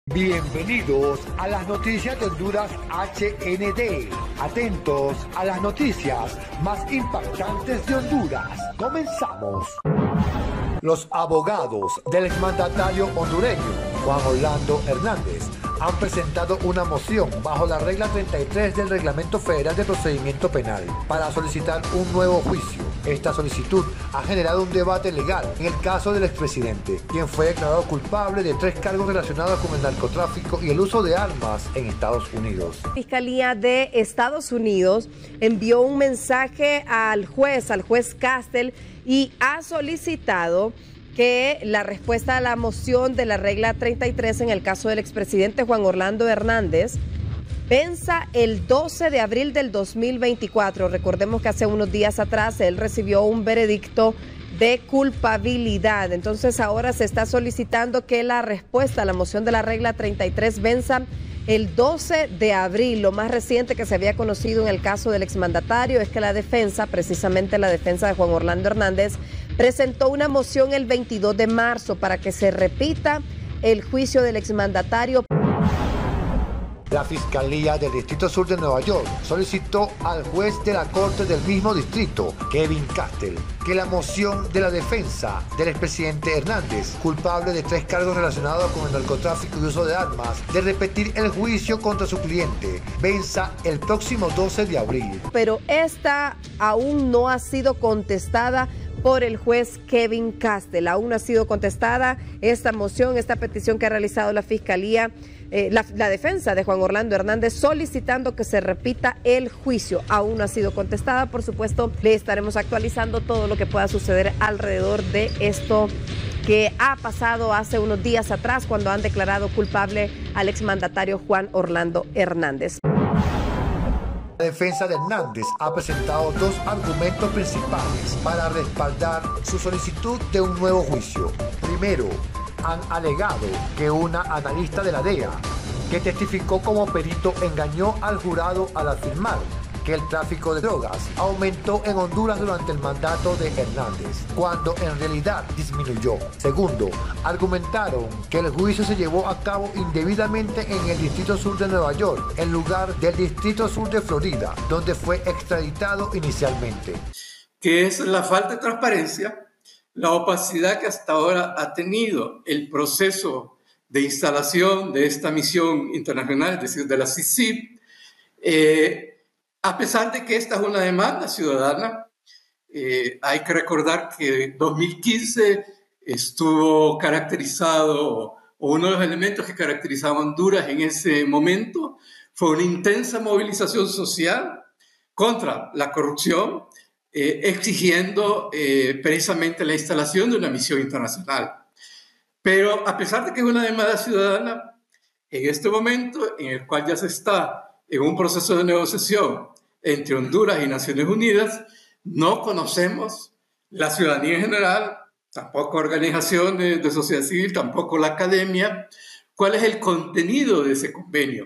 Bienvenidos a las noticias de Honduras HND. Atentos a las noticias más impactantes de Honduras. Comenzamos. Los abogados del exmandatario hondureño Juan Orlando Hernández han presentado una moción bajo la regla 33 del Reglamento Federal de Procedimiento Penal para solicitar un nuevo juicio. Esta solicitud ha generado un debate legal en el caso del expresidente, quien fue declarado culpable de 3 cargos relacionados con el narcotráfico y el uso de armas en Estados Unidos. La Fiscalía de Estados Unidos envió un mensaje al juez Castell, y ha solicitado que la respuesta a la moción de la regla 33 en el caso del expresidente Juan Orlando Hernández venza el 12 de abril del 2024. Recordemos que hace unos días atrás él recibió un veredicto de culpabilidad. Entonces ahora se está solicitando que la respuesta a la moción de la regla 33 venza el 12 de abril. Lo más reciente que se había conocido en el caso del exmandatario es que la defensa, precisamente la defensa de Juan Orlando Hernández, presentó una moción el 22 de marzo para que se repita el juicio del exmandatario. La Fiscalía del Distrito Sur de Nueva York solicitó al juez de la Corte del mismo distrito, Kevin Castell, que la moción de la defensa del expresidente Hernández, culpable de 3 cargos relacionados con el narcotráfico y uso de armas, de repetir el juicio contra su cliente, venza el próximo 12 de abril. Pero esta aún no ha sido contestada por el juez Kevin Castell. Aún no ha sido contestada esta moción, esta petición que ha realizado la Fiscalía, la defensa de Juan Orlando Hernández, solicitando que se repita el juicio. Aún no ha sido contestada. Por supuesto, le estaremos actualizando todo lo que pueda suceder alrededor de esto que ha pasado hace unos días atrás, cuando han declarado culpable al exmandatario Juan Orlando Hernández. La defensa de Hernández ha presentado 2 argumentos principales para respaldar su solicitud de un nuevo juicio. Primero, han alegado que una analista de la DEA, que testificó como perito, engañó al jurado al afirmar que el tráfico de drogas aumentó en Honduras durante el mandato de Hernández, cuando en realidad disminuyó. Segundo, argumentaron que el juicio se llevó a cabo indebidamente en el Distrito Sur de Nueva York, en lugar del Distrito Sur de Florida, donde fue extraditado inicialmente. Que es la falta de transparencia, la opacidad que hasta ahora ha tenido el proceso de instalación de esta misión internacional, es decir, de la CICIG, a pesar de que esta es una demanda ciudadana. Hay que recordar que 2015 estuvo caracterizado, o uno de los elementos que caracterizaba a Honduras en ese momento fue una intensa movilización social contra la corrupción, exigiendo precisamente la instalación de una misión internacional. Pero a pesar de que es una demanda ciudadana, en este momento en el cual ya se está en un proceso de negociación entre Honduras y Naciones Unidas, no conocemos, la ciudadanía en general, tampoco organizaciones de sociedad civil, tampoco la academia, cuál es el contenido de ese convenio.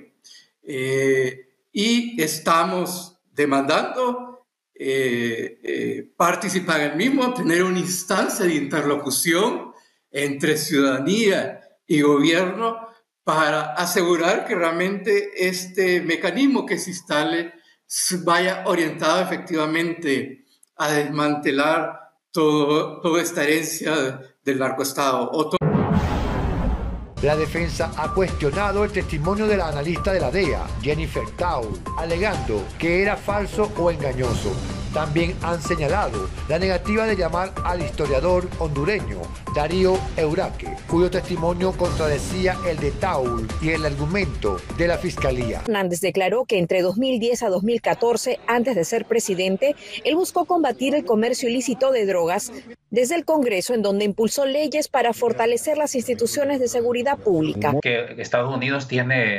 Y estamos demandando participar en el mismo, tener una instancia de interlocución entre ciudadanía y gobierno para asegurar que realmente este mecanismo que se instale vaya orientado efectivamente a desmantelar toda esta herencia del narcoestado. La defensa ha cuestionado el testimonio de la analista de la DEA, Jennifer Taul, alegando que era falso o engañoso. También han señalado la negativa de llamar al historiador hondureño Darío Euraque, cuyo testimonio contradecía el de Taul y el argumento de la Fiscalía. Hernández declaró que entre 2010 a 2014, antes de ser presidente, él buscó combatir el comercio ilícito de drogas desde el Congreso, en donde impulsó leyes para fortalecer las instituciones de seguridad pública. Que Estados Unidos tiene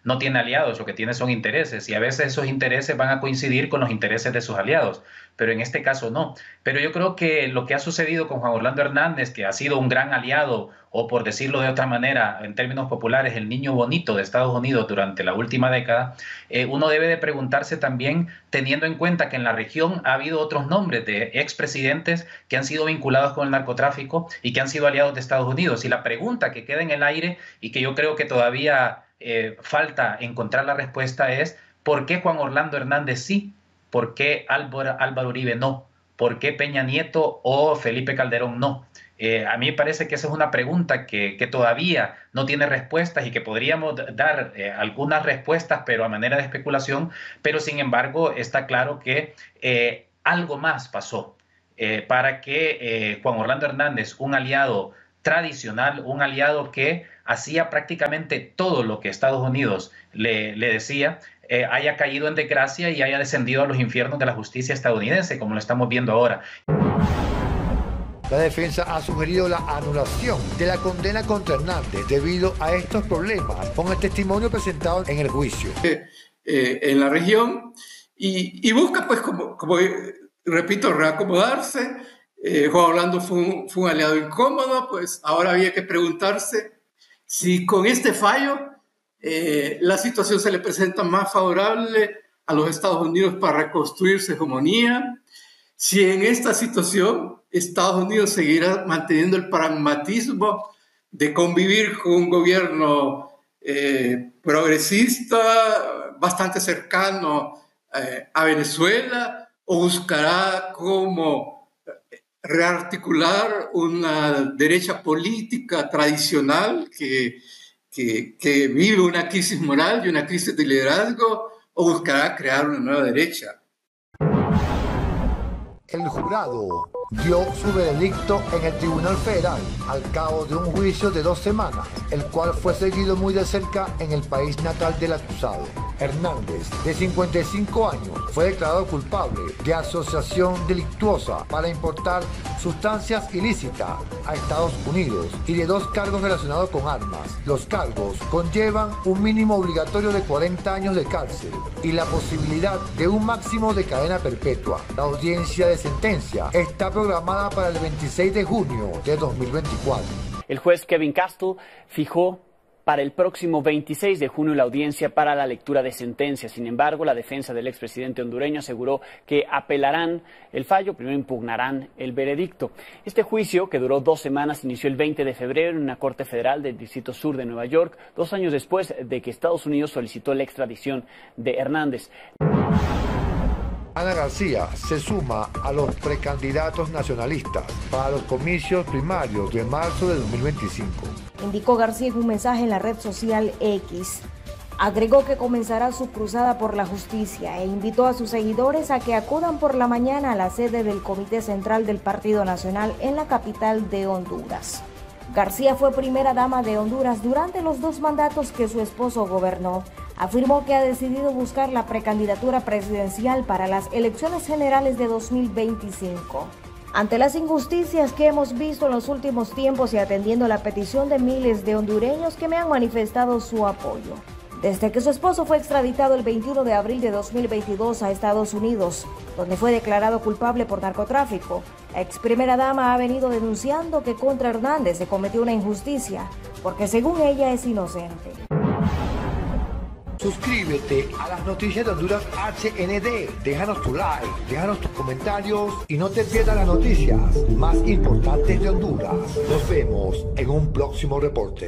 no tiene aliados, lo que tiene son intereses, y a veces esos intereses van a coincidir con los intereses de sus aliados, pero en este caso no. Pero yo creo que lo que ha sucedido con Juan Orlando Hernández, que ha sido un gran aliado, o por decirlo de otra manera, en términos populares, el niño bonito de Estados Unidos durante la última década, uno debe de preguntarse también, teniendo en cuenta que en la región ha habido otros nombres de expresidentes que han sido vinculados con el narcotráfico y que han sido aliados de Estados Unidos. Y la pregunta que queda en el aire y que yo creo que todavía falta encontrar la respuesta es: ¿por qué Juan Orlando Hernández sí? ¿Por qué Álvaro Uribe no? ¿Por qué Peña Nieto o Felipe Calderón no? A mí me parece que esa es una pregunta que todavía no tiene respuestas y que podríamos dar algunas respuestas, pero a manera de especulación, pero sin embargo está claro que algo más pasó para que Juan Orlando Hernández, un aliado tradicional, un aliado que hacía prácticamente todo lo que Estados Unidos le decía, haya caído en desgracia y haya descendido a los infiernos de la justicia estadounidense, como lo estamos viendo ahora. La defensa ha sugerido la anulación de la condena contra Hernández debido a estos problemas, con el testimonio presentado en el juicio. En la región y busca, pues, como repito, reacomodarse. Juan Orlando fue un aliado incómodo, pues ahora había que preguntarse si con este fallo la situación se le presenta más favorable a los Estados Unidos para reconstruir su hegemonía, si en esta situación Estados Unidos seguirá manteniendo el pragmatismo de convivir con un gobierno progresista, bastante cercano a Venezuela, o buscará cómo rearticular una derecha política tradicional que vive una crisis moral y una crisis de liderazgo, o buscará crear una nueva derecha. El jurado dio su veredicto en el Tribunal Federal al cabo de un juicio de 2 semanas, el cual fue seguido muy de cerca en el país natal del acusado. Hernández, de 55 años, fue declarado culpable de asociación delictuosa para importar sustancias ilícitas a Estados Unidos y de 2 cargos relacionados con armas. Los cargos conllevan un mínimo obligatorio de 40 años de cárcel y la posibilidad de un máximo de cadena perpetua. La audiencia de sentencia está programada para el 26 de junio de 2024. El juez Kevin Castle fijó para el próximo 26 de junio la audiencia para la lectura de sentencia. Sin embargo, la defensa del expresidente hondureño aseguró que apelarán el fallo, primero impugnarán el veredicto. Este juicio, que duró 2 semanas, inició el 20 de febrero en una corte federal del Distrito Sur de Nueva York, 2 años después de que Estados Unidos solicitó la extradición de Hernández. Ana García se suma a los precandidatos nacionalistas para los comicios primarios de marzo de 2025. Indicó García en un mensaje en la red social X. Agregó que comenzará su cruzada por la justicia e invitó a sus seguidores a que acudan por la mañana a la sede del Comité Central del Partido Nacional en la capital de Honduras. García fue primera dama de Honduras durante los 2 mandatos que su esposo gobernó. Afirmó que ha decidido buscar la precandidatura presidencial para las elecciones generales de 2025. Ante las injusticias que hemos visto en los últimos tiempos y atendiendo la petición de miles de hondureños que me han manifestado su apoyo. Desde que su esposo fue extraditado el 21 de abril de 2022 a Estados Unidos, donde fue declarado culpable por narcotráfico, la ex primera dama ha venido denunciando que contra Hernández se cometió una injusticia, porque según ella es inocente. Suscríbete a las noticias de Honduras HND, déjanos tu like, déjanos tus comentarios y no te pierdas las noticias más importantes de Honduras. Nos vemos en un próximo reporte.